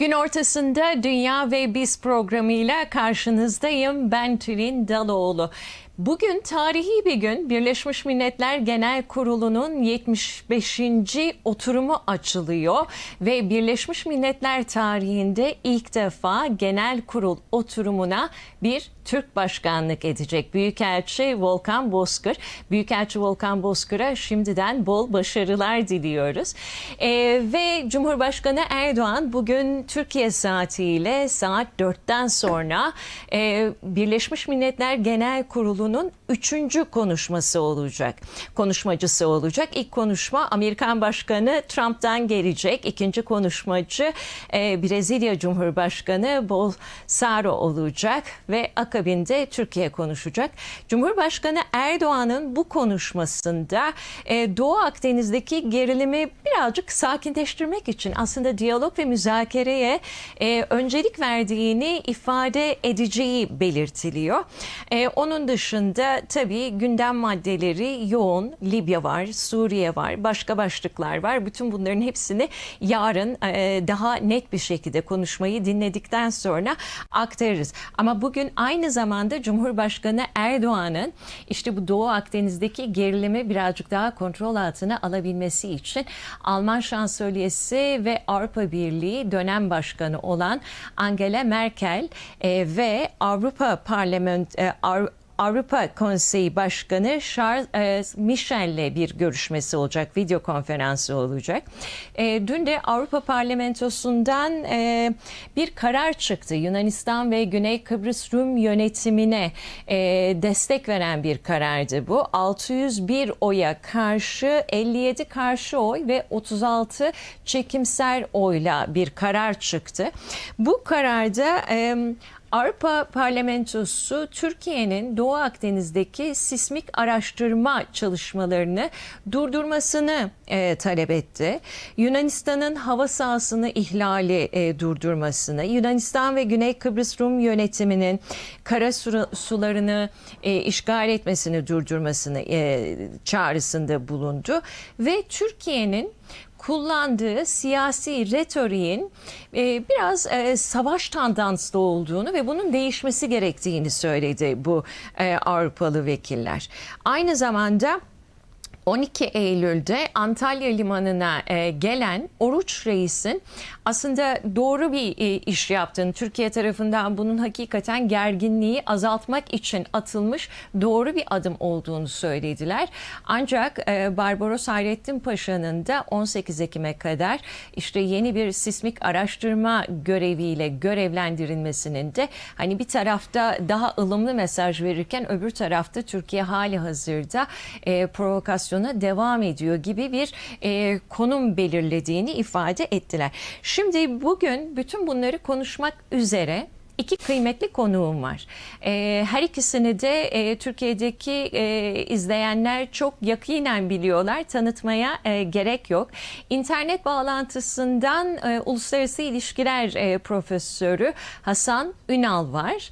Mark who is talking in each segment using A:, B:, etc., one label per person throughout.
A: Gün ortasında Dünya ve Biz programıyla karşınızdayım. Ben Tülin Daloğlu. Bugün tarihi bir gün. Birleşmiş Milletler Genel Kurulu'nun 75. oturumu açılıyor ve Birleşmiş Milletler tarihinde ilk defa Genel Kurul oturumuna bir Türk başkanlık edecek. Büyükelçi Volkan Bozkır. Büyükelçi Volkan Bozkır'a şimdiden bol başarılar diliyoruz. Ve Cumhurbaşkanı Erdoğan bugün Türkiye saatiyle saat 4'ten sonra Birleşmiş Milletler Genel Kurulu'nun 3. konuşması olacak. Konuşmacısı olacak. İlk konuşma Amerikan Başkanı Trump'tan gelecek. İkinci konuşmacı Brezilya Cumhurbaşkanı Bolsonaro olacak ve akabinde Türkiye konuşacak. Cumhurbaşkanı Erdoğan'ın bu konuşmasında Doğu Akdeniz'deki gerilimi birazcık sakinleştirmek için aslında diyalog ve müzakereye öncelik verdiğini ifade edeceği belirtiliyor. Onun dışında tabii gündem maddeleri yoğun. Libya var, Suriye var, başka başlıklar var. Bütün bunların hepsini yarın daha net bir şekilde konuşmayı dinledikten sonra aktarırız. Ama bugün aynı zamanda Cumhurbaşkanı Erdoğan'ın işte bu Doğu Akdeniz'deki gerilimi birazcık daha kontrol altına alabilmesi için Alman Şansölyesi ve Avrupa Birliği dönem başkanı olan Angela Merkel ve Avrupa Konseyi Başkanı Charles Michel'le bir görüşmesi olacak, video konferansı olacak. Dün de Avrupa Parlamentosu'ndan bir karar çıktı. Yunanistan ve Güney Kıbrıs Rum yönetimine destek veren bir karardı bu. 601 oya karşı 57 karşı oy ve 36 çekimser oyla bir karar çıktı. Bu kararda Avrupa Parlamentosu Türkiye'nin Doğu Akdeniz'deki sismik araştırma çalışmalarını durdurmasını talep etti. Yunanistan'ın hava sahasını ihlali durdurmasını, Yunanistan ve Güney Kıbrıs Rum yönetiminin kara sularını işgal etmesini durdurmasını çağrısında bulundu ve Türkiye'nin kullandığı siyasi retoriğin biraz savaş tandanslı olduğunu ve bunun değişmesi gerektiğini söyledi bu Avrupalı vekiller. Aynı zamanda 12 Eylül'de Antalya Limanı'na gelen Oruç Reis'in aslında doğru bir iş yaptığını, Türkiye tarafından bunun hakikaten gerginliği azaltmak için atılmış doğru bir adım olduğunu söylediler. Ancak Barbaros Hayrettin Paşa'nın da 18 Ekim'e kadar işte yeni bir sismik araştırma göreviyle görevlendirilmesinin de hani bir tarafta daha ılımlı mesaj verirken öbür tarafta Türkiye hali hazırda provokasyon devam ediyor gibi bir konum belirlediğini ifade ettiler. Şimdi bugün bütün bunları konuşmak üzere İki kıymetli konuğum var. Her ikisini de Türkiye'deki izleyenler çok yakinen biliyorlar. Tanıtmaya gerek yok. İnternet bağlantısından Uluslararası İlişkiler Profesörü Hasan Ünal var.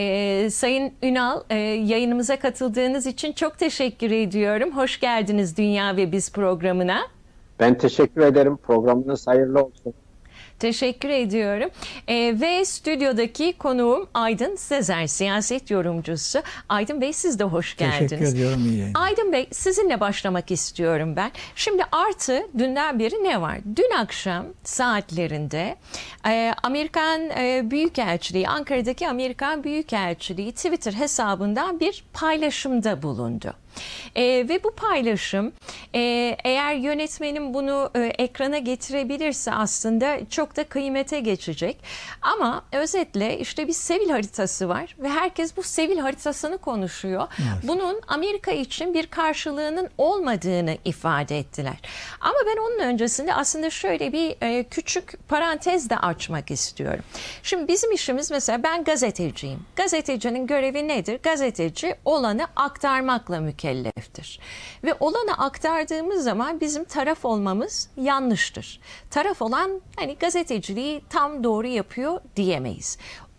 A: Sayın Ünal, yayınımıza katıldığınız için çok teşekkür ediyorum. Hoş geldiniz Dünya ve Biz programına.
B: Ben teşekkür ederim. Programınız hayırlı olsun.
A: Teşekkür ediyorum. Ve stüdyodaki konuğum Aydın Sezer, siyaset yorumcusu. Aydın Bey, siz de hoş geldiniz.
C: Teşekkür ediyorum. İyi yayın.
A: Aydın Bey, sizinle başlamak istiyorum ben. Şimdi artı dünden beri ne var? Dün akşam saatlerinde Amerikan Büyükelçiliği, Ankara'daki Amerikan Büyükelçiliği Twitter hesabından bir paylaşımda bulundu. Ve bu paylaşım eğer yönetmenim bunu ekrana getirebilirse aslında çok da kıymete geçecek. Ama özetle işte bir Sevil haritası var ve herkes bu Sevil haritasını konuşuyor. Evet. Bunun Amerika için bir karşılığının olmadığını ifade ettiler. Ama ben onun öncesinde aslında şöyle bir küçük parantez de açmak istiyorum. Şimdi bizim işimiz, mesela ben gazeteciyim. Gazetecinin görevi nedir? Gazeteci olanı aktarmakla mükelleftir. Ve olanı aktardığımız zaman bizim taraf olmamız yanlıştır. Taraf olan hani gazeteciliği tam doğru yapıyor diyemeyiz.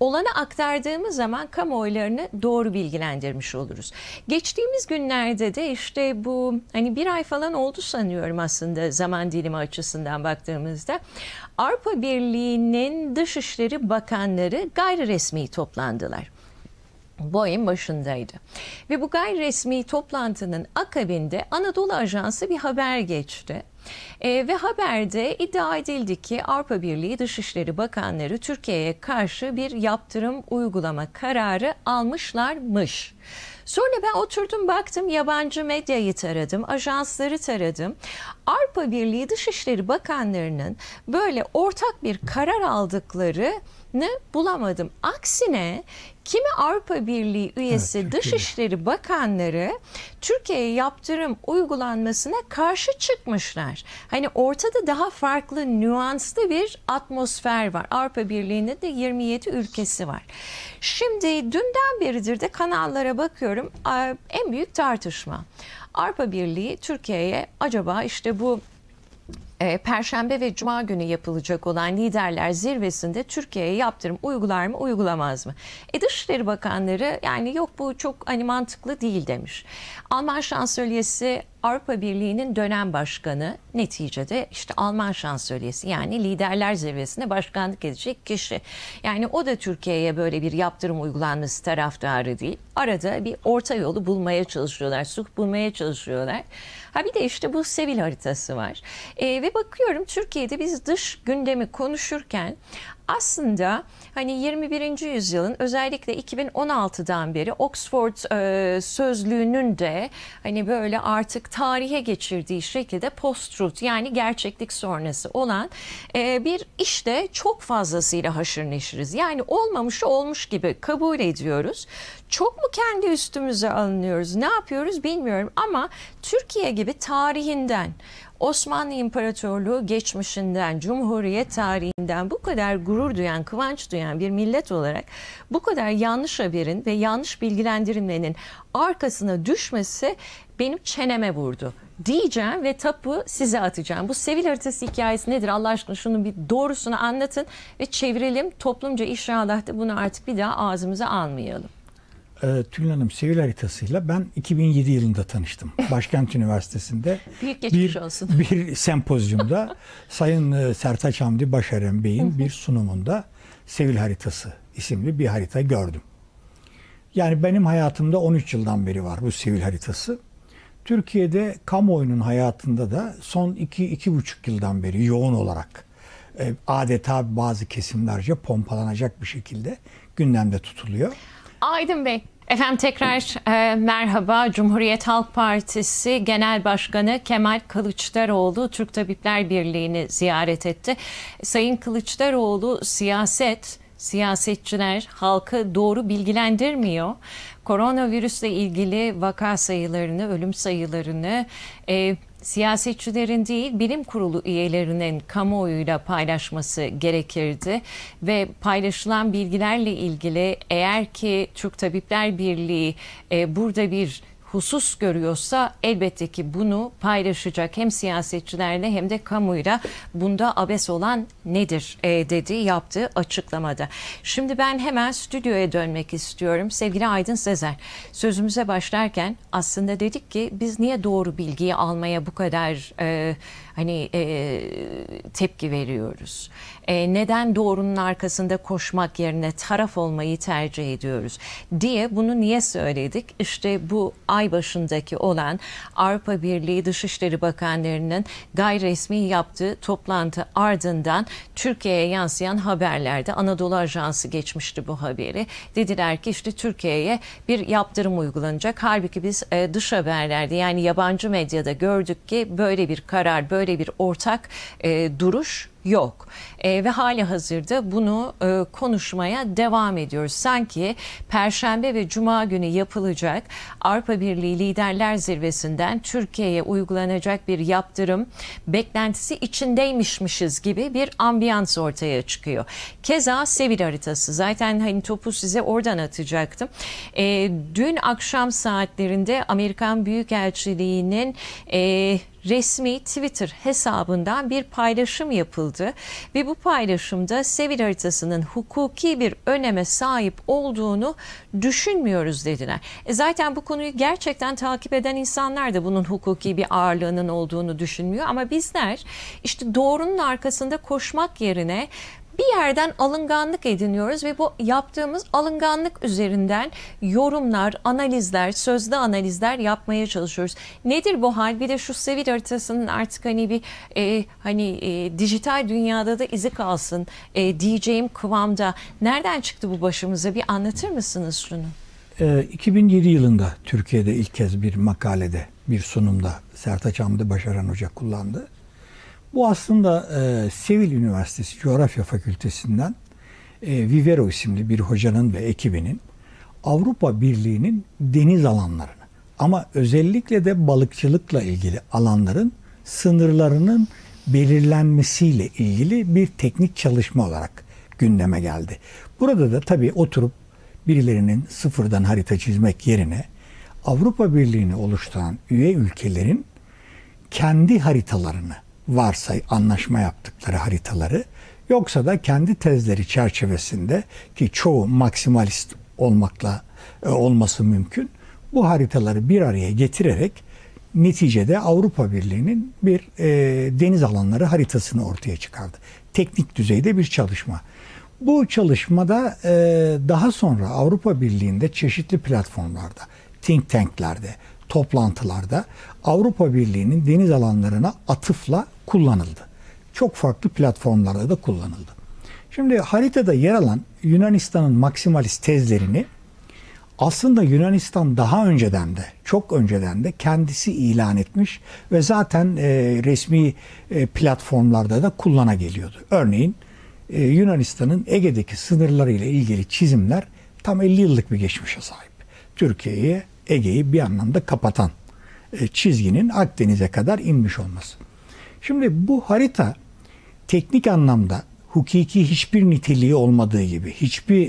A: olanı aktardığımız zaman kamuoylarını doğru bilgilendirmiş oluruz. Geçtiğimiz günlerde de işte bu hani bir ay falan oldu sanıyorum aslında zaman dilimi açısından baktığımızda Avrupa Birliği'nin Dışişleri Bakanları gayri resmi toplandılar. Bu ayın başındaydı. Ve bu gayri resmi toplantının akabinde Anadolu Ajansı bir haber geçti. Ve haberde iddia edildi ki Avrupa Birliği Dışişleri Bakanları Türkiye'ye karşı bir yaptırım uygulama kararı almışlarmış. Sonra ben oturdum baktım yabancı medyayı taradım, ajansları taradım. Avrupa Birliği Dışişleri Bakanlarının böyle ortak bir karar aldıklarını bulamadım. Aksine kimi Avrupa Birliği üyesi Dışişleri Bakanları Türkiye'ye yaptırım uygulanmasına karşı çıkmışlar. Hani ortada daha farklı, nüanslı bir atmosfer var. Avrupa Birliği'nde de 27 ülkesi var. Şimdi dünden beridir de kanallara bakıyorum. En büyük tartışma. Avrupa Birliği Türkiye'ye acaba işte bu Perşembe ve Cuma günü yapılacak olan liderler zirvesinde Türkiye'ye yaptırım uygular mı uygulamaz mı? Dışişleri Bakanları yani yok bu çok hani mantıklı değil demiş. Alman Şansölyesi Avrupa Birliği'nin dönem başkanı neticede işte Alman Şansölyesi yani liderler zirvesine başkanlık edecek kişi. Yani o da Türkiye'ye böyle bir yaptırım uygulanması taraftarı değil. Arada bir orta yolu bulmaya çalışıyorlar, sulh bulmaya çalışıyorlar. Ha bir de işte bu Sevil haritası var. Ve bakıyorum Türkiye'de biz dış gündemi konuşurken aslında hani 21. yüzyılın özellikle 2016'dan beri Oxford sözlüğünün de hani böyle artık tarihe geçirdiği şekilde post-truth yani gerçeklik sonrası olan bir işte çok fazlasıyla haşır neşiriz. Yani olmamışı olmuş gibi kabul ediyoruz. Çok mu kendi üstümüze alınıyoruz? Ne yapıyoruz bilmiyorum ama Türkiye gibi tarihinden Osmanlı İmparatorluğu geçmişinden, Cumhuriyet tarihinden bu kadar gurur duyan, kıvanç duyan bir millet olarak bu kadar yanlış haberin ve yanlış bilgilendirmenin arkasına düşmesi benim çeneme vurdu diyeceğim ve tapu size atacağım. Bu Sevil haritası hikayesi nedir Allah aşkına şunun bir doğrusunu anlatın ve çevirelim. Toplumca inşallah da bunu artık bir daha ağzımıza almayalım.
C: Tülin Hanım Sevil haritasıyla ben 2007 yılında tanıştım. Başkent Üniversitesi'nde bir sempozyumda Sayın Sertaç Hamdi Başaran Bey'in bir sunumunda Sevil haritası isimli bir harita gördüm. Yani benim hayatımda 13 yıldan beri var bu Sevil haritası. Türkiye'de kamuoyunun hayatında da son 2-2,5 yıldan beri yoğun olarak adeta bazı kesimlerce pompalanacak bir şekilde gündemde tutuluyor.
A: Aydın Bey, efendim tekrar merhaba. Cumhuriyet Halk Partisi Genel Başkanı Kemal Kılıçdaroğlu Türk Tabipler Birliği'ni ziyaret etti. Sayın Kılıçdaroğlu siyasetçiler halkı doğru bilgilendirmiyor. Koronavirüsle ilgili vaka sayılarını, ölüm sayılarını siyasetçilerin değil bilim kurulu üyelerinin kamuoyuyla paylaşması gerekirdi ve paylaşılan bilgilerle ilgili eğer ki Türk Tabipler Birliği burada bir husus görüyorsa elbette ki bunu paylaşacak hem siyasetçilerle hem de kamuyla. Bunda abes olan nedir dedi yaptığı açıklamada. Şimdi ben hemen stüdyoya dönmek istiyorum. Sevgili Aydın Sezer, sözümüze başlarken aslında dedik ki biz niye doğru bilgiyi almaya bu kadar tepki veriyoruz? Neden doğrunun arkasında koşmak yerine taraf olmayı tercih ediyoruz diye bunu niye söyledik? İşte bu ay başındaki olan Avrupa Birliği Dışişleri Bakanlarının gayri resmi yaptığı toplantı ardından Türkiye'ye yansıyan haberlerde Anadolu Ajansı geçmişti bu haberi. Dediler ki işte Türkiye'ye bir yaptırım uygulanacak. Halbuki biz dış haberlerde yani yabancı medyada gördük ki böyle bir karar, böyle bir ortak duruş yok. Ve hali hazırda bunu konuşmaya devam ediyoruz. Sanki Perşembe ve Cuma günü yapılacak Avrupa Birliği Liderler Zirvesi'nden Türkiye'ye uygulanacak bir yaptırım beklentisi içindeymişmişiz gibi bir ambiyans ortaya çıkıyor. Keza Sevil haritası. Zaten hani topu size oradan atacaktım. Dün akşam saatlerinde Amerikan Büyükelçiliği'nin resmi Twitter hesabından bir paylaşım yapıldı ve bu paylaşımda Sevil haritasının hukuki bir öneme sahip olduğunu düşünmüyoruz dediler. Zaten bu konuyu gerçekten takip eden insanlar da bunun hukuki bir ağırlığının olduğunu düşünmüyor ama bizler işte doğrunun arkasında koşmak yerine bir yerden alınganlık ediniyoruz ve bu yaptığımız alınganlık üzerinden yorumlar, analizler, sözlü analizler yapmaya çalışıyoruz. Nedir bu hal? Bir de şu Sevil haritasının artık hani bir dijital dünyada da izi kalsın diyeceğim kıvamda. Nereden çıktı bu başımıza? Bir anlatır mısınız şunu?
C: 2007 yılında Türkiye'de ilk kez bir makalede, bir sunumda Sertaç Hamdi Başaran Hoca kullandı. Bu aslında Sevil Üniversitesi Coğrafya Fakültesinden Vivero isimli bir hocanın ve ekibinin Avrupa Birliği'nin deniz alanlarını ama özellikle de balıkçılıkla ilgili alanların sınırlarının belirlenmesiyle ilgili bir teknik çalışma olarak gündeme geldi. Burada da tabii oturup birilerinin sıfırdan harita çizmek yerine Avrupa Birliği'ni oluşturan üye ülkelerin kendi haritalarını varsa anlaşma yaptıkları haritaları yoksa da kendi tezleri çerçevesinde ki çoğu maksimalist olması mümkün bu haritaları bir araya getirerek neticede Avrupa Birliği'nin bir deniz alanları haritasını ortaya çıkardı. Teknik düzeyde bir çalışma. Bu çalışmada daha sonra Avrupa Birliği'nde çeşitli platformlarda, think tanklerde, toplantılarda Avrupa Birliği'nin deniz alanlarına atıfla kullanıldı. Çok farklı platformlarda da kullanıldı. Şimdi haritada yer alan Yunanistan'ın maksimalist tezlerini aslında Yunanistan daha önceden de, çok önceden de kendisi ilan etmiş ve zaten resmi platformlarda da kullana geliyordu. Örneğin Yunanistan'ın Ege'deki sınırlarıyla ilgili çizimler tam 50 yıllık bir geçmişe sahip. Türkiye'ye Ege'yi bir anlamda kapatan çizginin Akdeniz'e kadar inmiş olması. Şimdi bu harita teknik anlamda hukuki hiçbir niteliği olmadığı gibi hiçbir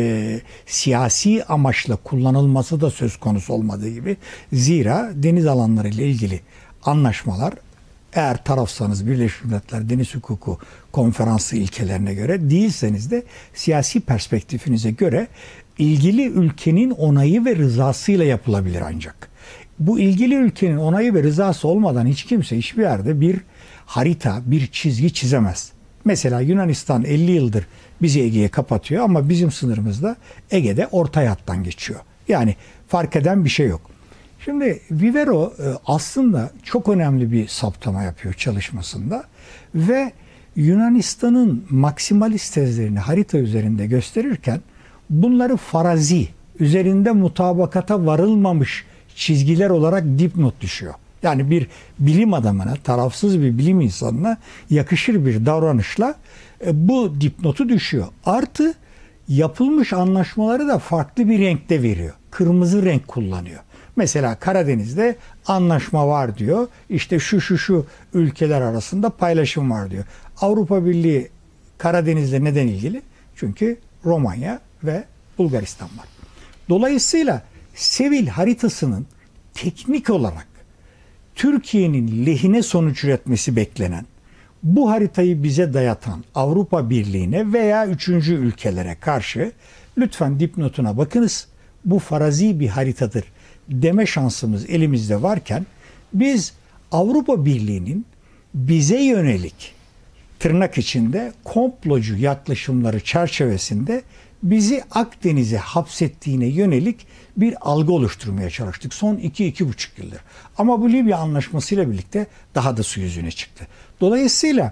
C: siyasi amaçla kullanılması da söz konusu olmadığı gibi zira deniz alanları ile ilgili anlaşmalar eğer tarafsanız Birleşmiş Milletler Deniz Hukuku Konferansı ilkelerine göre değilseniz de siyasi perspektifinize göre ilgili ülkenin onayı ve rızasıyla yapılabilir ancak. Bu ilgili ülkenin onayı ve rızası olmadan hiç kimse hiçbir yerde bir harita, bir çizgi çizemez. Mesela Yunanistan 50 yıldır bizi Ege'ye kapatıyor ama bizim sınırımızda Ege'de orta hattan geçiyor. Yani fark eden bir şey yok. Şimdi Vivero aslında çok önemli bir saptama yapıyor çalışmasında ve Yunanistan'ın maksimalist tezlerini harita üzerinde gösterirken bunları farazi, üzerinde mutabakata varılmamış çizgiler olarak dipnot düşüyor. Yani bir bilim adamına, tarafsız bir bilim insanına yakışır bir davranışla bu dipnotu düşüyor. Artı yapılmış anlaşmaları da farklı bir renkte veriyor. Kırmızı renk kullanıyor. Mesela Karadeniz'de anlaşma var diyor. İşte şu ülkeler arasında paylaşım var diyor. Avrupa Birliği Karadeniz'le neden ilgili? Çünkü Romanya ve Bulgaristan var. Dolayısıyla Sevil haritasının teknik olarak Türkiye'nin lehine sonuç üretmesi beklenen, bu haritayı bize dayatan Avrupa Birliği'ne veya üçüncü ülkelere karşı lütfen dipnotuna bakınız. Bu farazi bir haritadır deme şansımız elimizde varken biz Avrupa Birliği'nin bize yönelik tırnak içinde komplocu yaklaşımları çerçevesinde bizi Akdeniz'e hapsettiğine yönelik bir algı oluşturmaya çalıştık son 2-2,5 yıldır. Ama bu Libya anlaşmasıyla birlikte daha da su yüzüne çıktı. Dolayısıyla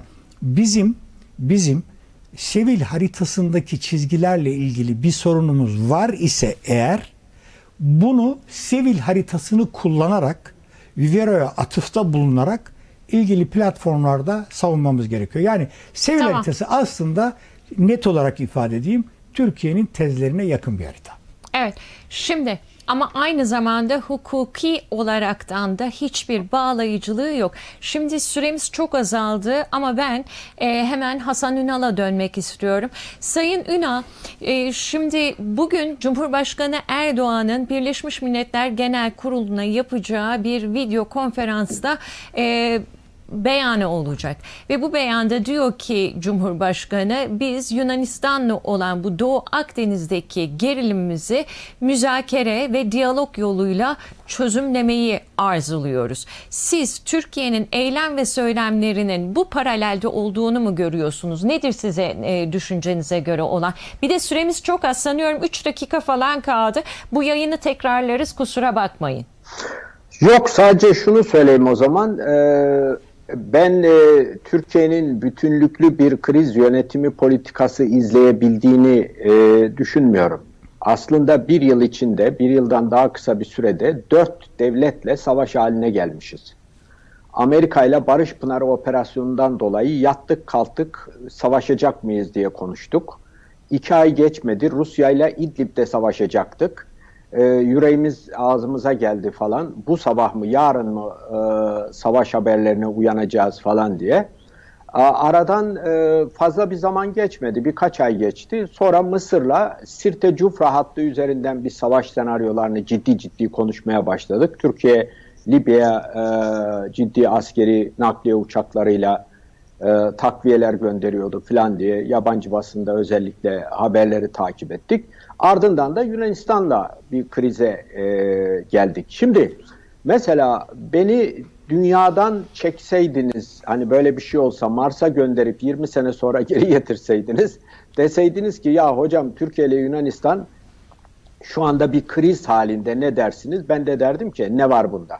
C: bizim Sevil haritasındaki çizgilerle ilgili bir sorunumuz var ise eğer bunu Sevil haritasını kullanarak Vivero'ya atıfta bulunarak ilgili platformlarda savunmamız gerekiyor. Yani Sevil haritası aslında net olarak ifade edeyim Türkiye'nin tezlerine yakın bir harita.
A: Evet. Şimdi Ama aynı zamanda hukuki olaraktan da hiçbir bağlayıcılığı yok. Şimdi süremiz çok azaldı ama ben hemen Hasan Ünal'a dönmek istiyorum. Sayın Ünal, şimdi bugün Cumhurbaşkanı Erdoğan'ın Birleşmiş Milletler Genel Kurulu'na yapacağı bir video konferansta beyanı olacak. Ve bu beyanda diyor ki Cumhurbaşkanı, biz Yunanistan'la olan bu Doğu Akdeniz'deki gerilimimizi müzakere ve diyalog yoluyla çözümlemeyi arzuluyoruz. Siz Türkiye'nin eylem ve söylemlerinin bu paralelde olduğunu mu görüyorsunuz? Nedir size düşüncenize göre olan? Bir de süremiz çok az, sanıyorum 3 dakika falan kaldı. Bu yayını tekrarlarız, kusura bakmayın.
B: Yok, sadece şunu söyleyeyim o zaman. Ben Türkiye'nin bütünlüklü bir kriz yönetimi politikası izleyebildiğini düşünmüyorum. Aslında bir yıl içinde, bir yıldan daha kısa bir sürede 4 devletle savaş haline gelmişiz. Amerika ile Barış Pınarı operasyonundan dolayı yattık kalktık savaşacak mıyız diye konuştuk. 2 ay geçmedi, Rusya ile İdlib'de savaşacaktık. Yüreğimiz ağzımıza geldi falan. Bu sabah mı yarın mı savaş haberlerine uyanacağız falan diye. Aradan fazla bir zaman geçmedi. Birkaç ay geçti. Sonra Mısır'la Sirte Cufra hattı üzerinden bir savaş senaryolarını ciddi konuşmaya başladık. Türkiye Libya'ya ciddi askeri nakliye uçaklarıyla takviyeler gönderiyordu falan diye yabancı basında özellikle haberleri takip ettik. Ardından da Yunanistan'la bir krize geldik. Şimdi mesela beni dünyadan çekseydiniz, hani böyle bir şey olsa Mars'a gönderip 20 sene sonra geri getirseydiniz, deseydiniz ki ya hocam Türkiye ile Yunanistan şu anda bir kriz halinde, ne dersiniz? Ben de derdim ki ne var bunda?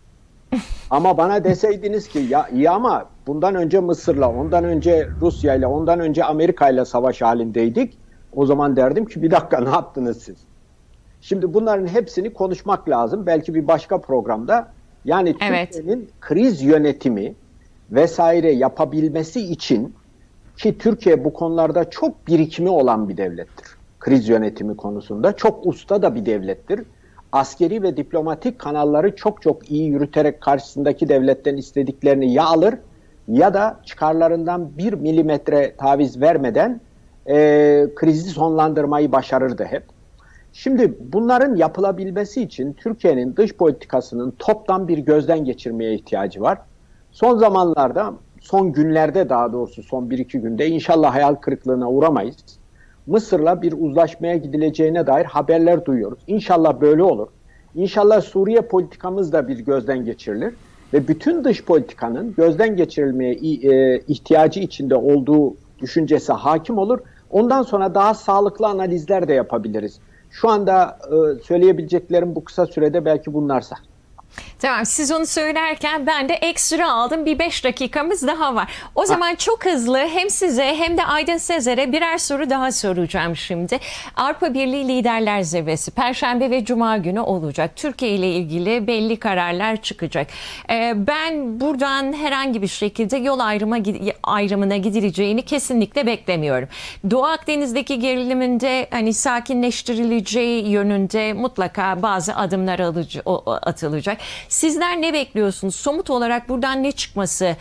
B: Ama bana deseydiniz ki ya iyi ama bundan önce Mısır'la, ondan önce Rusya'yla, ondan önce Amerika'yla savaş halindeydik. O zaman derdim ki bir dakika, ne yaptınız siz? Şimdi bunların hepsini konuşmak lazım. Belki bir başka programda. Yani
A: evet,
B: Türkiye'nin kriz yönetimi vesaire yapabilmesi için, ki Türkiye bu konularda çok birikimi olan bir devlettir. Kriz yönetimi konusunda çok usta da bir devlettir. Askeri ve diplomatik kanalları çok iyi yürüterek karşısındaki devletten istediklerini ya alır ya da çıkarlarından 1 milimetre taviz vermeden krizi sonlandırmayı başarırdı hep. Şimdi bunların yapılabilmesi için Türkiye'nin dış politikasının toptan bir gözden geçirmeye ihtiyacı var. Son zamanlarda, son günlerde daha doğrusu son 1-2 günde inşallah hayal kırıklığına uğramayız. Mısır'la bir uzlaşmaya gidileceğine dair haberler duyuyoruz. İnşallah böyle olur. İnşallah Suriye politikamız da bir gözden geçirilir ve bütün dış politikanın gözden geçirilmeye ihtiyacı içinde olduğu düşüncesi hakim olur. Ondan sonra daha sağlıklı analizler de yapabiliriz. Şu anda söyleyebileceklerim bu kısa sürede belki bunlarsa.
A: Tamam, siz onu söylerken ben de ekstra aldım. Bir 5 dakikamız daha var. O zaman çok hızlı hem size hem de Aydın Sezer'e birer soru daha soracağım şimdi. Avrupa Birliği Liderler Zirvesi Perşembe ve Cuma günü olacak. Türkiye ile ilgili belli kararlar çıkacak. Ben buradan herhangi bir şekilde yol ayrımına gidileceğini kesinlikle beklemiyorum. Doğu Akdeniz'deki geriliminde hani sakinleştirileceği yönünde mutlaka bazı adımlar atılacak. Sizler ne bekliyorsunuz? Somut olarak buradan ne çıkması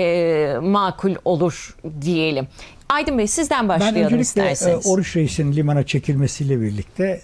A: makul olur diyelim. Aydın Bey, sizden başlayalım isterseniz.
C: Ben öncelikle Oruç Reis'in limana çekilmesiyle birlikte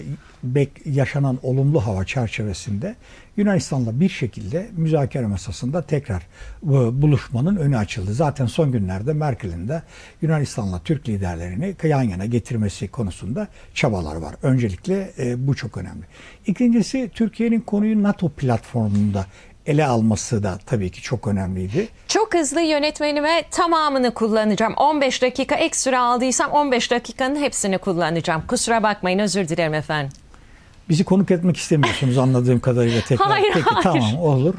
C: yaşanan olumlu hava çerçevesinde Yunanistan'la bir şekilde müzakere masasında tekrar buluşmanın önü açıldı. Zaten son günlerde Merkel'in de Yunanistan'la Türk liderlerini yan yana getirmesi konusunda çabalar var. Öncelikle bu çok önemli. İkincisi, Türkiye'nin konuyu NATO platformunda ele alması da tabii ki çok önemliydi.
A: Çok hızlı yönetmenime tamamını kullanacağım. 15 dakika ek süre aldıysam 15 dakikanın hepsini kullanacağım. Kusura bakmayın, özür dilerim efendim.
C: Bizi konuk etmek istemiyorsunuz anladığım kadarıyla tekrar.
A: Hayır,
C: peki
A: hayır.
C: Tamam, olur.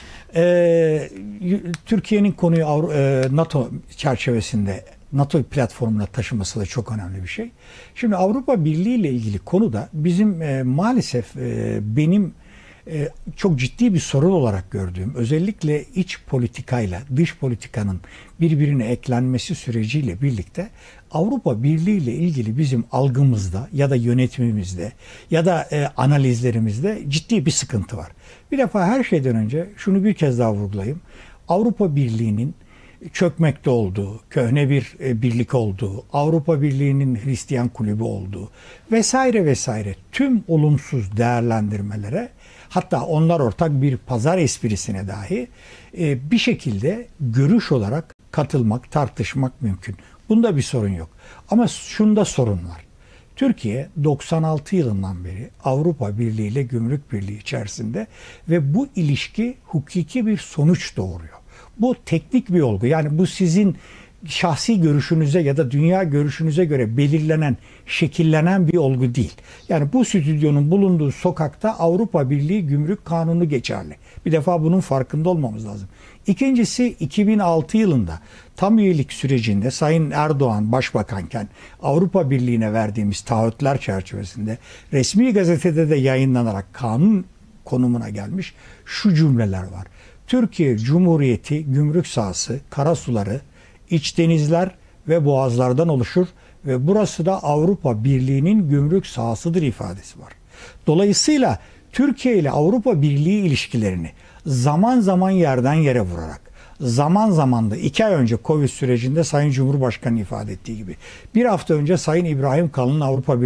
C: Türkiye'nin konuyu NATO çerçevesinde, NATO platformuna taşıması da çok önemli bir şey. Şimdi Avrupa Birliği ile ilgili konuda bizim maalesef benim çok ciddi bir sorun olarak gördüğüm, özellikle iç politikayla dış politikanın birbirine eklenmesi süreciyle birlikte Avrupa Birliği ile ilgili bizim algımızda ya da yönetimimizde ya da analizlerimizde ciddi bir sıkıntı var. Bir defa her şeyden önce şunu bir kez daha vurgulayayım. Avrupa Birliği'nin çökmekte olduğu, köhne bir birlik olduğu, Avrupa Birliği'nin Hristiyan kulübü olduğu vesaire vesaire tüm olumsuz değerlendirmelere, hatta onlar ortak bir pazar esprisine dahi bir şekilde görüş olarak katılmak, tartışmak mümkün. Bunda bir sorun yok. Ama şunda sorun var. Türkiye 96 yılından beri Avrupa Birliği ile Gümrük Birliği içerisinde ve bu ilişki hukuki bir sonuç doğuruyor. Bu teknik bir olgu. Yani bu sizin şahsi görüşünüze ya da dünya görüşünüze göre belirlenen, şekillenen bir olgu değil. Yani bu stüdyonun bulunduğu sokakta Avrupa Birliği Gümrük Kanunu geçerli. Bir defa bunun farkında olmamız lazım. İkincisi 2006 yılında tam üyelik sürecinde Sayın Erdoğan başbakanken Avrupa Birliği'ne verdiğimiz taahhütler çerçevesinde resmi gazetede de yayınlanarak kanun konumuna gelmiş şu cümleler var. Türkiye Cumhuriyeti gümrük sahası, karasuları, iç denizler ve boğazlardan oluşur ve burası da Avrupa Birliği'nin gümrük sahasıdır ifadesi var. Dolayısıyla Türkiye ile Avrupa Birliği ilişkilerini zaman zaman yerden yere vurarak, zaman zaman da 2 ay önce Covid sürecinde Sayın Cumhurbaşkanı ifade ettiği gibi, bir hafta önce Sayın İbrahim Kalın'ın Avrupa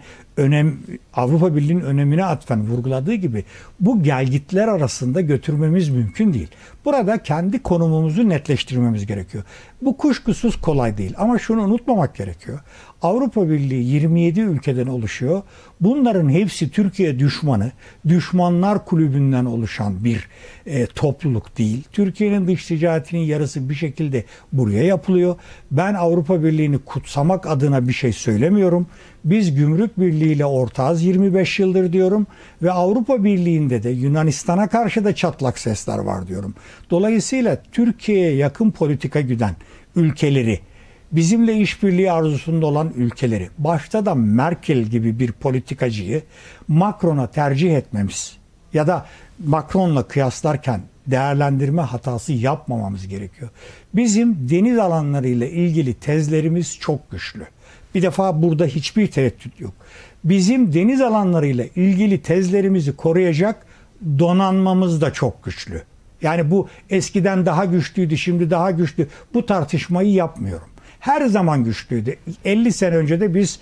C: Birliği'nin önemine atfen vurguladığı gibi bu gelgitler arasında götürmemiz mümkün değil. Burada kendi konumumuzu netleştirmemiz gerekiyor. Bu kuşkusuz kolay değil ama şunu unutmamak gerekiyor. Avrupa Birliği 27 ülkeden oluşuyor. Bunların hepsi Türkiye düşmanı, düşmanlar kulübünden oluşan bir topluluk değil. Türkiye'nin dış ticaretinin yarısı bir şekilde buraya yapılıyor. Ben Avrupa Birliği'ni kutsamak adına bir şey söylemiyorum. Biz Gümrük Birliği ile ortağız 25 yıldır diyorum ve Avrupa Birliği'nde de Yunanistan'a karşı da çatlak sesler var diyorum. Dolayısıyla Türkiye'ye yakın politika güden ülkeleri, bizimle işbirliği arzusunda olan ülkeleri, başta da Merkel gibi bir politikacıyı Macron'a tercih etmemiz ya da Macron'la kıyaslarken değerlendirme hatası yapmamamız gerekiyor. Bizim deniz alanlarıyla ilgili tezlerimiz çok güçlü. Bir defa burada hiçbir tereddüt yok. Bizim deniz alanlarıyla ilgili tezlerimizi koruyacak donanmamız da çok güçlü. Yani bu eskiden daha güçlüydü, şimdi daha güçlü. Bu tartışmayı yapmıyorum. Her zaman güçlüydü. 50 sene önce de biz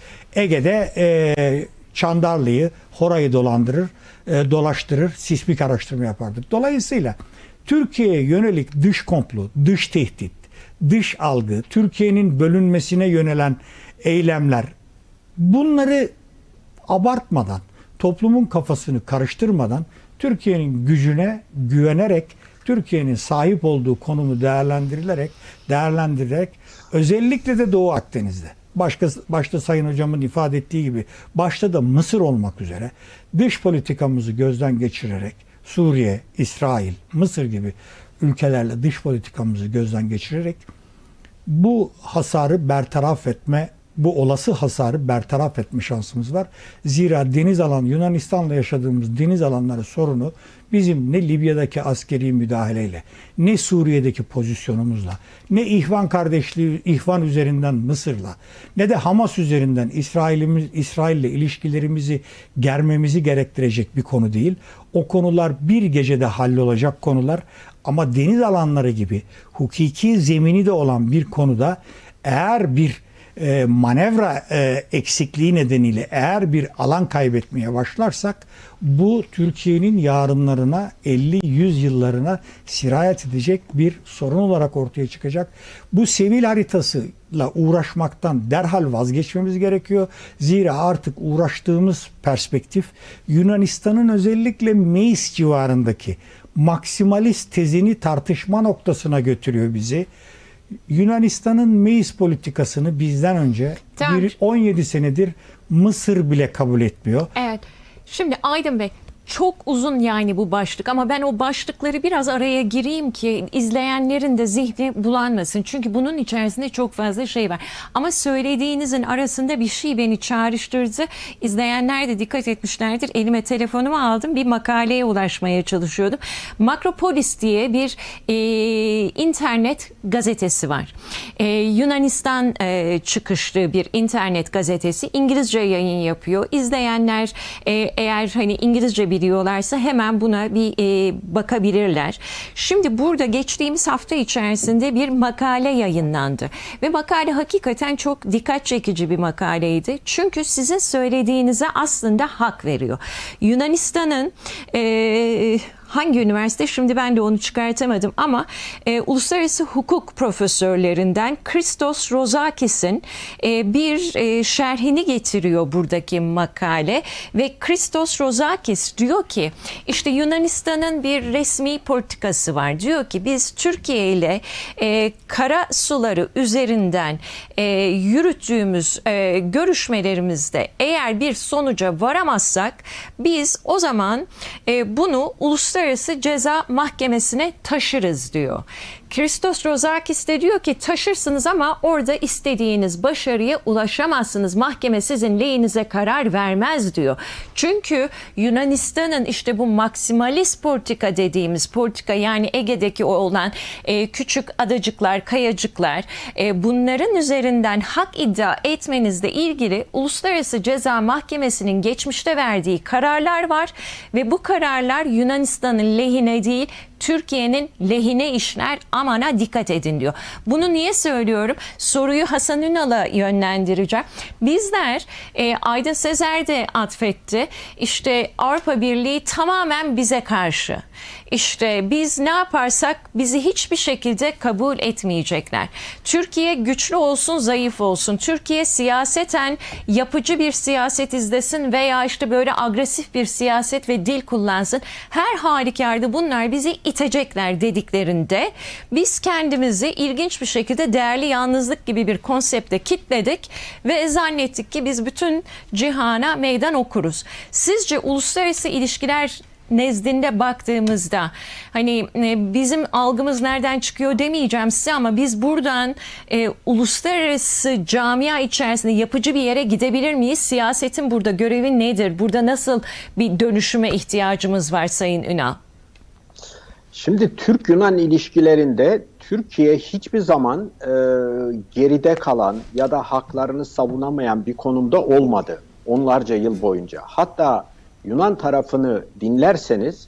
C: Ege'de Çandarlı'yı, Hora'yı dolaştırır, sismik araştırma yapardık. Dolayısıyla Türkiye'ye yönelik dış komplo, dış tehdit, dış algı, Türkiye'nin bölünmesine yönelen eylemler, bunları abartmadan, toplumun kafasını karıştırmadan Türkiye'nin gücüne güvenerek, Türkiye'nin sahip olduğu konumu değerlendirerek özellikle de Doğu Akdeniz'de, başta Sayın Hocam'ın ifade ettiği gibi, başta da Mısır olmak üzere dış politikamızı gözden geçirerek, Suriye, İsrail, Mısır gibi ülkelerle dış politikamızı gözden geçirerek bu hasarı bertaraf etme, bu olası hasarı bertaraf etme şansımız var. Zira deniz alanı, Yunanistan'la yaşadığımız deniz alanları sorunu bizim ne Libya'daki askeri müdahaleyle, ne Suriye'deki pozisyonumuzla, ne İhvan üzerinden Mısır'la, ne de Hamas üzerinden İsrail'le ilişkilerimizi germemizi gerektirecek bir konu değil. O konular bir gecede hallolacak konular ama deniz alanları gibi hukuki zemini de olan bir konuda eğer bir manevra eksikliği nedeniyle eğer bir alan kaybetmeye başlarsak bu Türkiye'nin yarınlarına 50-100 yıllarına sirayet edecek bir sorun olarak ortaya çıkacak. Bu Sevil haritasıyla uğraşmaktan derhal vazgeçmemiz gerekiyor. Zira artık uğraştığımız perspektif Yunanistan'ın özellikle Meis civarındaki maksimalist tezini tartışma noktasına götürüyor bizi. Yunanistan'ın Meis politikasını bizden önce 17 senedir Mısır bile kabul etmiyor.
D: Evet. Şimdi Aydın Bey,
A: Çok uzun yani bu başlık ama ben o başlıkları biraz araya gireyim ki izleyenlerin de zihni bulanmasın. Çünkü bunun içerisinde çok fazla şey var. Ama söylediğinizin arasında bir şey beni çağrıştırdı. İzleyenler de dikkat etmişlerdir. Elime telefonumu aldım. Bir makaleye ulaşmaya çalışıyordum. Makropolis diye bir internet gazetesi var. Yunanistan çıkışlı bir internet gazetesi. İngilizce yayın yapıyor. İzleyenler eğer hani İngilizce biliyorlarsa hemen buna bir bakabilirler. Şimdi burada geçtiğimiz hafta içerisinde bir makale yayınlandı. Ve makale hakikaten çok dikkat çekici bir makaleydi. Çünkü sizin söylediğinize aslında hak veriyor. Yunanistan'ın hangi üniversite? Şimdi ben de onu çıkartamadım ama uluslararası hukuk profesörlerinden Christos Rozakis'in bir şerhini getiriyor buradaki makale ve Christos Rozakis diyor ki işte Yunanistan'ın bir resmi politikası var. Diyor ki biz Türkiye ile kara suları üzerinden yürüttüğümüz görüşmelerimizde eğer bir sonuca varamazsak biz o zaman bunu Uluslararası Ceza Mahkemesi'ne taşırız diyor. Christos Rozakis de diyor ki taşırsınız ama orada istediğiniz başarıya ulaşamazsınız. Mahkeme sizin lehinize karar vermez diyor. Çünkü Yunanistan'ın işte bu maksimalist politika dediğimiz politika yani Ege'deki olan küçük adacıklar, kayacıklar bunların üzerinden hak iddia etmenizle ilgili Uluslararası Ceza Mahkemesi'nin geçmişte verdiği kararlar var ve bu kararlar Yunanistan'ın lehine değil Türkiye'nin lehine işler, amana dikkat edin diyor. Bunu niye söylüyorum? Soruyu Hasan Ünal'a yönlendireceğim. Bizler Aydın Sezer de atfetti. İşte Avrupa Birliği tamamen bize karşı. İşte biz ne yaparsak bizi hiçbir şekilde kabul etmeyecekler. Türkiye güçlü olsun, zayıf olsun. Türkiye siyaseten yapıcı bir siyaset izlesin veya işte böyle agresif bir siyaset ve dil kullansın. Her halükarda bunlar bizi itecekler dediklerinde biz kendimizi ilginç bir şekilde değerli yalnızlık gibi bir konsepte kitledik ve zannettik ki biz bütün cihana meydan okuruz. Sizce uluslararası ilişkiler nezdinde baktığımızda hani bizim algımız nereden çıkıyor demeyeceğim size ama biz buradan uluslararası camia içerisinde yapıcı bir yere gidebilir miyiz? Siyasetin burada görevi nedir? Burada nasıl bir dönüşüme ihtiyacımız var Sayın Ünal?
B: Şimdi Türk-Yunan ilişkilerinde Türkiye hiçbir zaman geride kalan ya da haklarını savunamayan bir konumda olmadı onlarca yıl boyunca. Hatta Yunan tarafını dinlerseniz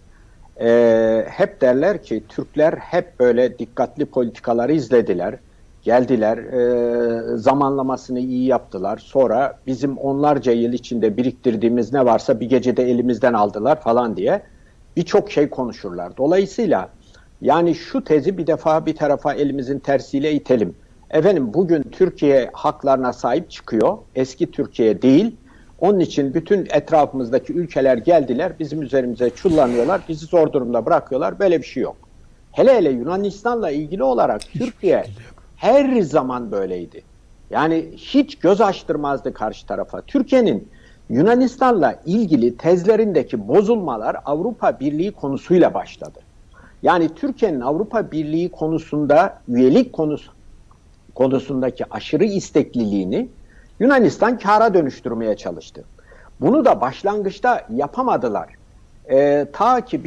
B: hep derler ki Türkler hep böyle dikkatli politikaları izlediler, geldiler, zamanlamasını iyi yaptılar. Sonra bizim onlarca yıl içinde biriktirdiğimiz ne varsa bir gecede elimizden aldılar falan diye birçok şey konuşurlar. Dolayısıyla yani şu tezi bir defa bir tarafa elimizin tersiyle itelim. Efendim bugün Türkiye haklarına sahip çıkıyor, eski Türkiye değil. Onun için bütün etrafımızdaki ülkeler geldiler, bizim üzerimize çullanıyorlar, bizi zor durumda bırakıyorlar. Böyle bir şey yok. Hele hele Yunanistan'la ilgili olarak Türkiye her zaman böyleydi. Yani hiç göz açtırmazdı karşı tarafa. Türkiye'nin Yunanistan'la ilgili tezlerindeki bozulmalar Avrupa Birliği konusuyla başladı. Yani Türkiye'nin Avrupa Birliği konusunda, üyelik konusundaki aşırı istekliliğini Yunanistan kâra dönüştürmeye çalıştı. Bunu da başlangıçta yapamadılar. Ta ki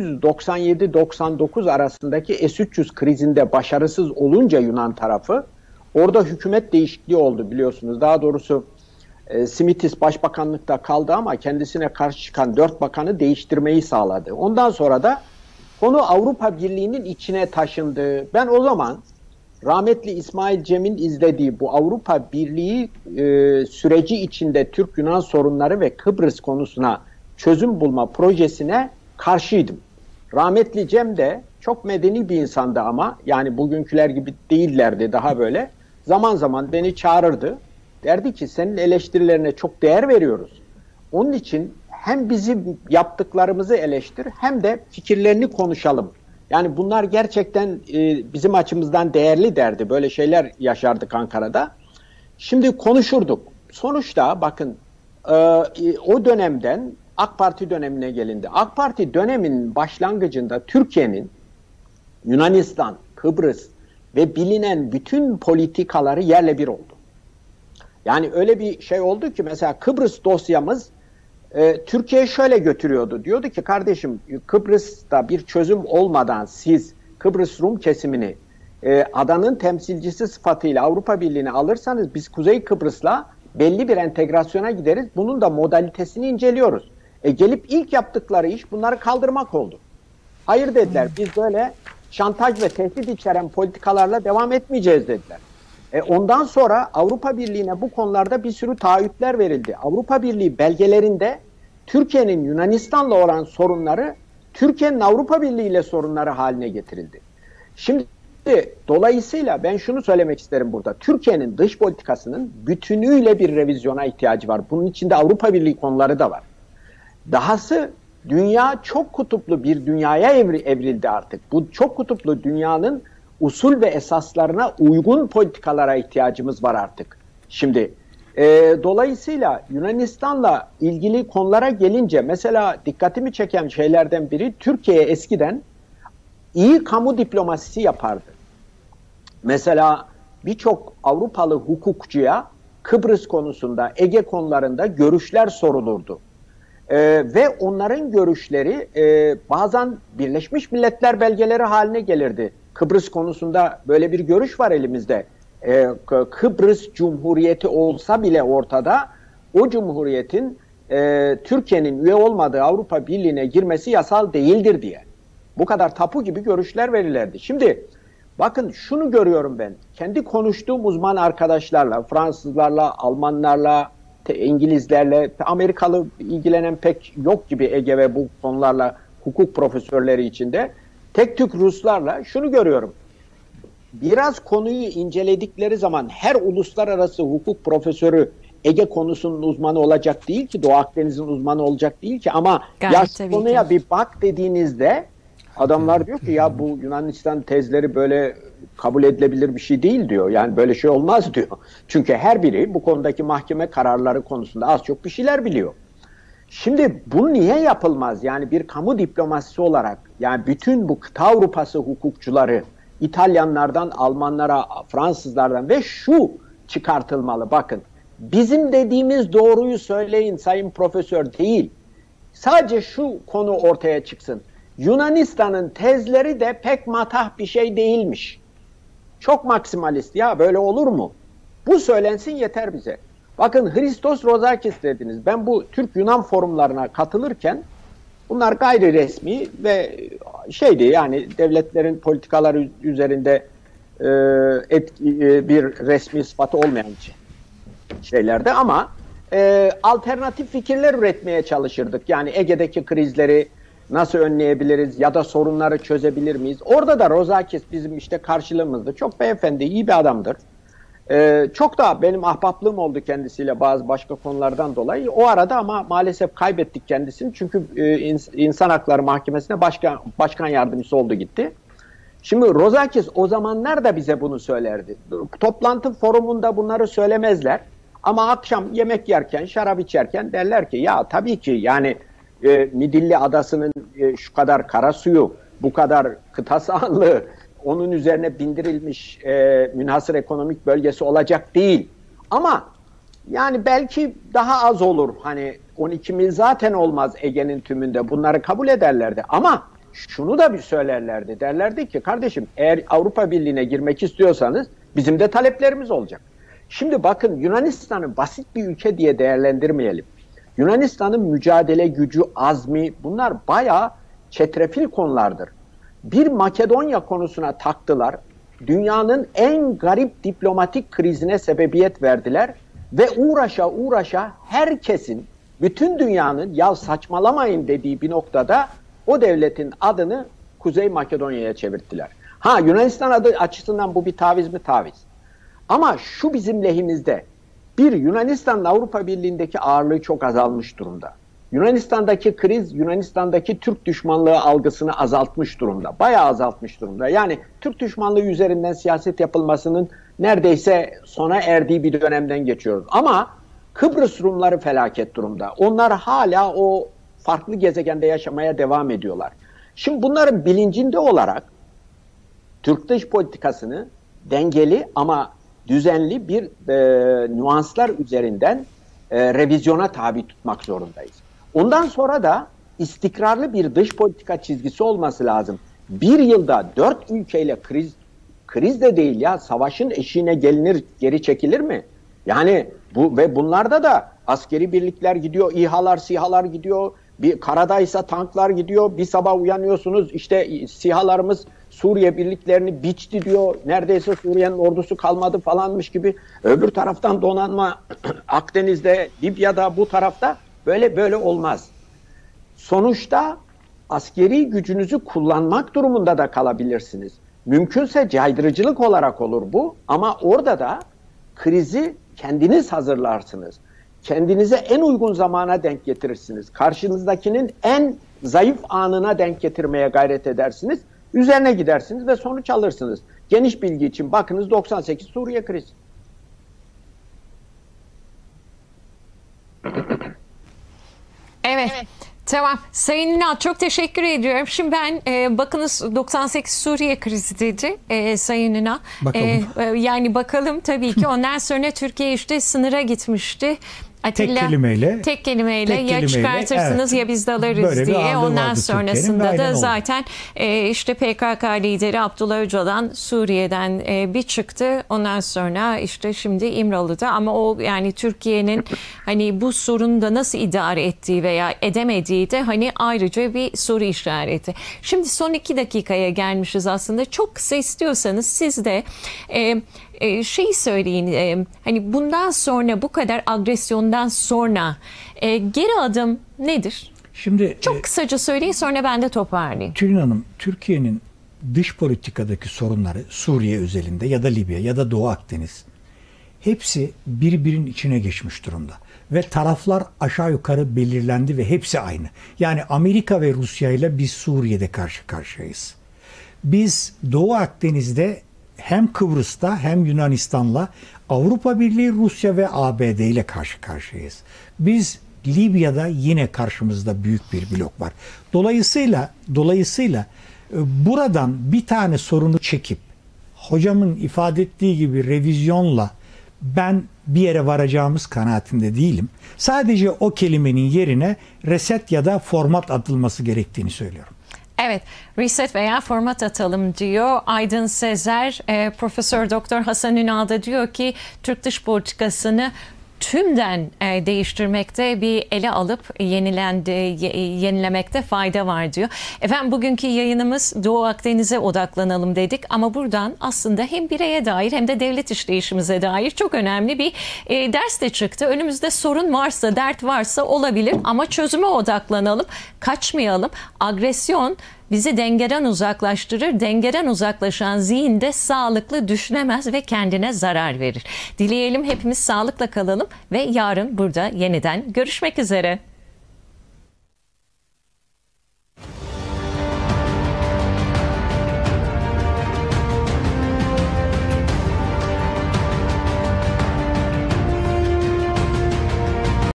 B: 1997-99 arasındaki S-300 krizinde başarısız olunca Yunan tarafı, orada hükümet değişikliği oldu biliyorsunuz. Daha doğrusu Simitis başbakanlıkta kaldı ama kendisine karşı çıkan 4 bakanı değiştirmeyi sağladı. Ondan sonra da konu Avrupa Birliği'nin içine taşındı. Ben o zaman rahmetli İsmail Cem'in izlediği bu Avrupa Birliği süreci içinde Türk-Yunan sorunları ve Kıbrıs konusuna çözüm bulma projesine karşıydım. Rahmetli Cem de çok medeni bir insandı ama yani bugünküler gibi değillerdi, daha böyle. Zaman zaman beni çağırırdı. Derdi ki senin eleştirilerine çok değer veriyoruz. Onun için hem bizim yaptıklarımızı eleştir hem de fikirlerini konuşalım. Yani bunlar gerçekten bizim açımızdan değerli derdi. Böyle şeyler yaşardık Ankara'da. Şimdi konuşurduk. Sonuçta bakın o dönemden AK Parti dönemine gelindi. AK Parti döneminin başlangıcında Türkiye'nin Yunanistan, Kıbrıs ve bilinen bütün politikaları yerle bir oldu. Yani öyle bir şey oldu ki mesela Kıbrıs dosyamız Türkiye şöyle götürüyordu. Diyordu ki kardeşim Kıbrıs'ta bir çözüm olmadan siz Kıbrıs Rum kesimini adanın temsilcisi sıfatıyla Avrupa Birliği'ne alırsanız biz Kuzey Kıbrıs'la belli bir entegrasyona gideriz. Bunun da modalitesini inceliyoruz. Gelip ilk yaptıkları iş bunları kaldırmak oldu. Hayır dediler, biz böyle şantaj ve tehdit içeren politikalarla devam etmeyeceğiz dediler. Ondan sonra Avrupa Birliği'ne bu konularda bir sürü taahhütler verildi. Avrupa Birliği belgelerinde Türkiye'nin Yunanistan'la olan sorunları Türkiye'nin Avrupa Birliği ile sorunları haline getirildi. Şimdi dolayısıyla ben şunu söylemek isterim burada. Türkiye'nin dış politikasının bütünüyle bir revizyona ihtiyacı var. Bunun içinde Avrupa Birliği konuları da var. Dahası dünya çok kutuplu bir dünyaya evrildi artık. Bu çok kutuplu dünyanın usul ve esaslarına uygun politikalara ihtiyacımız var artık. Şimdi dolayısıyla Yunanistan'la ilgili konulara gelince mesela dikkatimi çeken şeylerden biri Türkiye eskiden iyi kamu diplomasisi yapardı. Mesela birçok Avrupalı hukukçuya Kıbrıs konusunda, Ege konularında görüşler sorulurdu. Ve onların görüşleri bazen Birleşmiş Milletler belgeleri haline gelirdi. Kıbrıs konusunda böyle bir görüş var elimizde. Kıbrıs Cumhuriyeti olsa bile ortada o Cumhuriyet'in Türkiye'nin üye olmadığı Avrupa Birliği'ne girmesi yasal değildir diye. Bu kadar tapu gibi görüşler verirlerdi. Şimdi bakın şunu görüyorum ben. Kendi konuştuğum uzman arkadaşlarla, Fransızlarla, Almanlarla, İngilizlerle, Amerikalı ilgilenen pek yok gibi Ege ve bu konularla hukuk profesörleri içinde. Tek tük Ruslarla şunu görüyorum. Biraz konuyu inceledikleri zaman her uluslararası hukuk profesörü Ege konusunun uzmanı olacak değil ki, Doğu Akdeniz'in uzmanı olacak değil ki ama ya şu konuya bir bak dediğinizde adamlar diyor ki ya bu Yunanistan tezleri böyle kabul edilebilir bir şey değil diyor. Yani böyle şey olmaz diyor. Çünkü her biri bu konudaki mahkeme kararları konusunda az çok bir şeyler biliyor. Şimdi bu niye yapılmaz? Yani bir kamu diplomasisi olarak yani bütün bu kıta Avrupası hukukçuları İtalyanlardan, Almanlara, Fransızlardan ve şu çıkartılmalı bakın. Bizim dediğimiz doğruyu söyleyin sayın profesör değil. Sadece şu konu ortaya çıksın. Yunanistan'ın tezleri de pek matah bir şey değilmiş. Çok maksimalist ya böyle olur mu? Bu söylensin yeter bize. Bakın Christos Rozakis dediniz. Ben bu Türk-Yunan forumlarına katılırken bunlar gayri resmi ve şeydi yani devletlerin politikaları üzerinde bir resmi sıfatı olmayan şeylerde ama alternatif fikirler üretmeye çalışırdık. Yani Ege'deki krizleri nasıl önleyebiliriz ya da sorunları çözebilir miyiz? Orada da Rozakis bizim işte karşılığımızda. Çok beyefendi, iyi bir adamdır. Çok da benim ahbaplığım oldu kendisiyle bazı başka konulardan dolayı. O arada ama maalesef kaybettik kendisini. Çünkü İnsan Hakları Mahkemesi'ne başkan yardımcısı oldu gitti. Şimdi Rozakis o zamanlar da bize bunu söylerdi. Toplantı forumunda bunları söylemezler. Ama akşam yemek yerken, şarap içerken derler ki ya tabii ki yani Midilli Adası'nın şu kadar kara suyu, bu kadar kıta sahanlığı, onun üzerine bindirilmiş münhasır ekonomik bölgesi olacak değil. Ama yani belki daha az olur. Hani 12 mil zaten olmaz Ege'nin tümünde. Bunları kabul ederlerdi. Ama şunu da bir söylerlerdi. Derlerdi ki kardeşim eğer Avrupa Birliği'ne girmek istiyorsanız bizim de taleplerimiz olacak. Şimdi bakın Yunanistan'ı basit bir ülke diye değerlendirmeyelim. Yunanistan'ın mücadele gücü, azmi bunlar bayağı çetrefil konulardır. Bir Makedonya konusuna taktılar. Dünyanın en garip diplomatik krizine sebebiyet verdiler. Ve uğraşa herkesin, bütün dünyanın ya saçmalamayın dediği bir noktada o devletin adını Kuzey Makedonya'ya çevirttiler. Ha Yunanistan adı açısından bu bir taviz mi? Taviz. Ama şu bizim lehimizde. Bir, Yunanistan'ın Avrupa Birliği'ndeki ağırlığı çok azalmış durumda. Yunanistan'daki kriz, Yunanistan'daki Türk düşmanlığı algısını azaltmış durumda. Bayağı azaltmış durumda. Yani Türk düşmanlığı üzerinden siyaset yapılmasının neredeyse sona erdiği bir dönemden geçiyoruz. Ama Kıbrıs Rumları felaket durumda. Onlar hala o farklı gezegende yaşamaya devam ediyorlar. Şimdi bunların bilincinde olarak Türk dış politikasını dengeli ama düzenli bir nüanslar üzerinden revizyona tabi tutmak zorundayız. Ondan sonra da istikrarlı bir dış politika çizgisi olması lazım. Bir yılda 4 ülkeyle kriz de değil ya, savaşın eşiğine gelinir, geri çekilir mi? Yani bunlarda da askeri birlikler gidiyor, İHA'lar, SİHA'lar gidiyor. Bir karadaysa tanklar gidiyor. Bir sabah uyanıyorsunuz, işte SİHA'larımız Suriye birliklerini biçti diyor. Neredeyse Suriye'nin ordusu kalmadı falanmış gibi. Öbür taraftan donanma Akdeniz'de, Libya'da, bu tarafta böyle olmaz. Sonuçta askeri gücünüzü kullanmak durumunda da kalabilirsiniz. Mümkünse caydırıcılık olarak olur bu, ama orada da krizi kendiniz hazırlarsınız. Kendinize en uygun zamana denk getirirsiniz. Karşınızdakinin en zayıf anına denk getirmeye gayret edersiniz. Üzerine gidersiniz ve sonuç alırsınız. Geniş bilgi için bakınız 98 Suriye krizi.
A: Evet. Tamam. Sayın Ünal, çok teşekkür ediyorum. Şimdi ben bakınız 98 Suriye krizi dedi Sayın Ünal.
C: Bakalım.
A: Yani bakalım tabii ki. Ondan sonra Türkiye işte sınıra gitmişti. Atilla, tek kelimeyle ya çıkartırsınız, evet, ya biz de alırız diye. Ondan sonrasında da zaten işte PKK lideri Abdullah Öcalan Suriye'den bir çıktı. Ondan sonra işte şimdi İmralı'da, ama o yani Türkiye'nin hani bu sorunu da nasıl idare ettiği veya edemediği de hani ayrıca bir soru işareti. Şimdi son 2 dakikaya gelmişiz aslında. Çok kısa istiyorsanız siz de şeyi söyleyin, hani bundan sonra, bu kadar agresyondan sonra geri adım nedir?
C: Şimdi
A: çok kısaca söyleyin, sonra ben de toparlayayım.
C: Tülin Hanım, Türkiye'nin dış politikadaki sorunları Suriye özelinde ya da Libya ya da Doğu Akdeniz hepsi birbirinin içine geçmiş durumda. Ve taraflar aşağı yukarı belirlendi ve hepsi aynı. Yani Amerika ve Rusya ile biz Suriye'de karşı karşıyayız. Biz Doğu Akdeniz'de hem Kıbrıs'ta hem Yunanistan'la, Avrupa Birliği, Rusya ve ABD ile karşı karşıyayız. Biz Libya'da yine karşımızda büyük bir blok var. Dolayısıyla buradan bir tane sorunu çekip hocamın ifade ettiği gibi revizyonla ben bir yere varacağımız kanaatinde değilim. Sadece o kelimenin yerine reset ya da format atılması gerektiğini söylüyorum.
A: Evet, reset veya format atalım diyor Aydın Sezer. Profesör Doktor Hasan Ünal da diyor ki Türk dış politikasını tümden değiştirmekte, bir ele alıp yenilemekte fayda var diyor. Efendim, bugünkü yayınımız Doğu Akdeniz'e odaklanalım dedik, ama buradan aslında hem bireye dair hem de devlet işleyişimize dair çok önemli bir ders de çıktı. Önümüzde sorun varsa, dert varsa olabilir, ama çözüme odaklanalım, kaçmayalım. Agresyon bizi dengeden uzaklaştırır. Dengeden uzaklaşan zihin de sağlıklı düşünemez ve kendine zarar verir. Dileyelim hepimiz sağlıkla kalalım ve yarın burada yeniden görüşmek üzere.